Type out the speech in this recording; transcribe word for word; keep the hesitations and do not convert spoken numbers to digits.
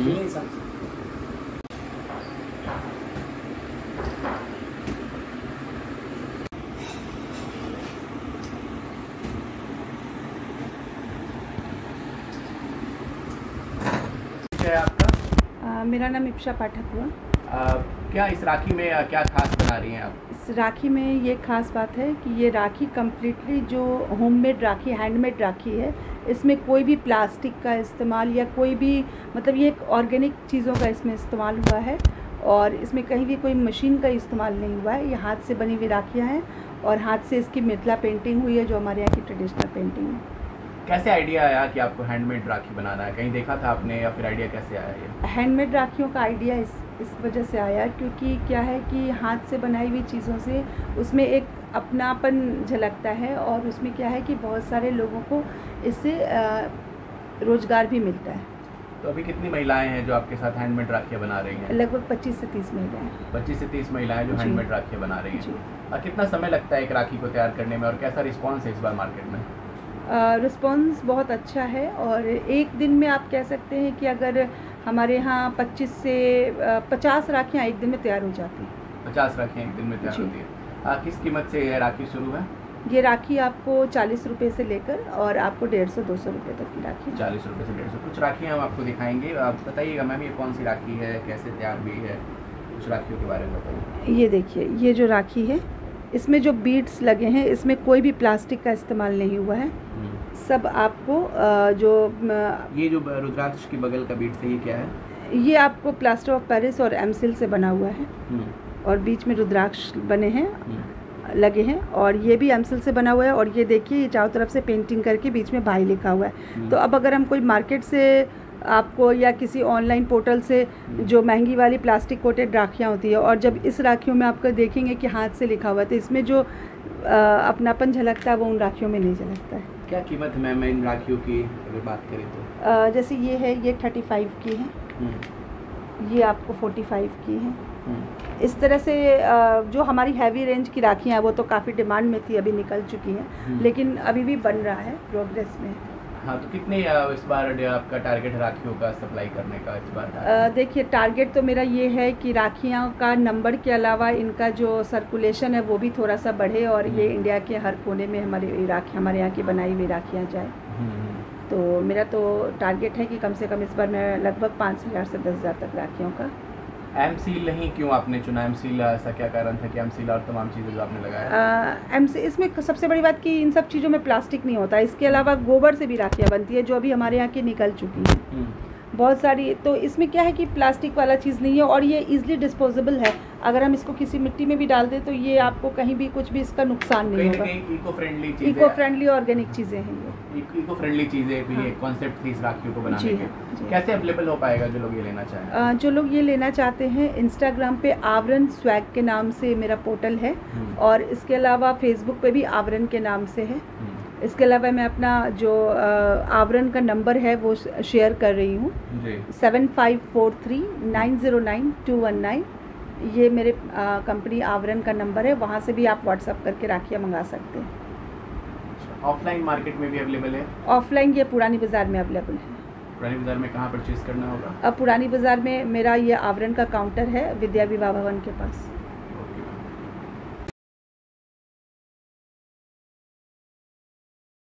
ये सब है आपका? आ, मेरा नाम इप्शा पाठक हुआ। आ, क्या इस राखी में आ, क्या खास बना रही हैं आप? इस राखी में ये खास बात है कि ये राखी कम्प्लीटली जो होममेड राखी, हैंडमेड राखी है। इसमें कोई भी प्लास्टिक का इस्तेमाल या कोई भी मतलब ये एक ऑर्गेनिक चीज़ों का इसमें इस्तेमाल हुआ है और इसमें कहीं भी कोई मशीन का इस्तेमाल नहीं हुआ है। ये हाथ से बनी हुई राखियाँ हैं और हाथ से इसकी मिथिला पेंटिंग हुई है जो हमारे यहाँ की ट्रेडिशनल पेंटिंग है। कैसे आइडिया आया कि आपको हैंडमेड राखी बनाना है? कहीं देखा था आपने या फिर आइडिया कैसे आया ये? हैंडमेड राखियों का आइडिया इस इस वजह से आया क्योंकि क्या है कि हाथ से बनाई हुई चीज़ों से उसमें एक अपनापन झलकता है और उसमें क्या है कि बहुत सारे लोगों को इससे रोज़गार भी मिलता है। तो अभी कितनी महिलाएं हैं जो आपके साथ हैंडमेड राखियाँ बना रही हैं? लगभग पच्चीस से तीस महिलाएं। पच्चीस से तीस महिलाएं जो हैंडमेड राखियाँ बना रही हैं। और कितना समय लगता है एक राखी को तैयार करने में और कैसा रिस्पॉन्स है इस बार मार्केट में? रिस्पॉन्स uh, बहुत अच्छा है और एक दिन में आप कह सकते हैं कि अगर हमारे यहाँ पच्चीस से पचास राखियाँ एक दिन में तैयार हो जाती हैं। पचास राखियाँ एक दिन में तैयार होती है। किस कीमत से यह राखी शुरू है? ये राखी आपको चालीस रुपये से लेकर और आपको डेढ़ सौ दो सौ रुपये तक की राखी। चालीस रुपये से डेढ़ सौ। कुछ राखियाँ हम आपको दिखाएंगे, आप बताइएगा मैम ये कौन सी राखी है, कैसे तैयार हुई है, कुछ राखियों के बारे में बताइए। ये देखिए, ये जो राखी है इसमें जो बीड्स लगे हैं इसमें कोई भी प्लास्टिक का इस्तेमाल नहीं हुआ है। सब आपको जो ये जो रुद्राक्ष की बगल का बीड्स है ये क्या है? ये आपको प्लास्टर ऑफ पेरिस और एमसिल से बना हुआ है और बीच में रुद्राक्ष बने हैं, लगे हैं और ये भी एमसिल से बना हुआ है। और ये देखिए ये चारों तरफ से पेंटिंग करके बीच में भाई लिखा हुआ है। तो अब अगर हम कोई मार्केट से आपको या किसी ऑनलाइन पोर्टल से जो महंगी वाली प्लास्टिक कोटेड राखियाँ होती है और जब इस राखियों में आपको देखेंगे कि हाथ से लिखा हुआ है तो इसमें जो अपनापन झलकता है वो उन राखियों में नहीं झलकता है। क्या कीमत है मैम इन राखियों की अगर बात करें तो? आ, जैसे ये है ये थर्टी फाइव की है, ये आपको फोर्टी फाइव की है। इस तरह से जो हमारी हैवी रेंज की राखियाँ हैं वो तो काफ़ी डिमांड में थी, अभी निकल चुकी हैं लेकिन अभी भी बन रहा है, प्रोग्रेस में। हाँ, तो कितने इस बार आपका टारगेट राखियों का सप्लाई करने का इस बार? देखिए टारगेट तो मेरा ये है कि राखियाँ का नंबर के अलावा इनका जो सर्कुलेशन है वो भी थोड़ा सा बढ़े और ये इंडिया के हर कोने में हमारी राखी हमारे यहाँ की बनाई हुई राखियाँ जाए। तो मेरा तो टारगेट है कि कम से कम इस बार मैं लगभग पाँच हज़ार से दस हज़ार तक राखियों का। एम सील नहीं क्यों आपने चुना? एम सील ऐसा क्या कारण था कि एम सील और तमाम चीज़ें जो आपने लगाया? एम सी इसमें सबसे बड़ी बात कि इन सब चीज़ों में प्लास्टिक नहीं होता। इसके अलावा गोबर से भी राखियाँ बनती है जो अभी हमारे यहाँ की निकल चुकी हैं बहुत सारी। तो इसमें क्या है कि प्लास्टिक वाला चीज़ नहीं है और ये इजीली डिस्पोजेबल है। अगर हम इसको किसी मिट्टी में भी डाल दें तो ये आपको कहीं भी कुछ भी इसका नुकसान नहीं होगा। इको फ्रेंडली चीज़ें, इको फ्रेंडली ऑर्गेनिक चीज़ें हैं ये। इको फ्रेंडली चीज़ें भी एक कॉन्सेप्ट थी इस राखियों को बनाने के। कैसे अवेलेबल हो पाएगा जो लोग ये लेना चाहें? जो लोग ये लेना चाहते हैं इंस्टाग्राम पे आवरण स्वैग के नाम से मेरा पोर्टल है और इसके अलावा फेसबुक पे भी आवरण के नाम से है। इसके अलावा मैं अपना जो आवरण का नंबर है वो शेयर कर रही हूँ, seven five four three nine zero nine two one nine. ये मेरे कंपनी आवरण का नंबर है, वहाँ से भी आप व्हाट्सअप करके राखियाँ मंगा सकते हैं। ऑफलाइन मार्केट में भी अवेलेबल है? ऑफलाइन ये पुरानी बाज़ार में अवेलेबल है। पुरानी बाज़ार में कहाँ परचेज़ करना होगा? अब पुरानी बाज़ार में मेरा ये आवरण का काउंटर है विद्या विवाह भवन के पास।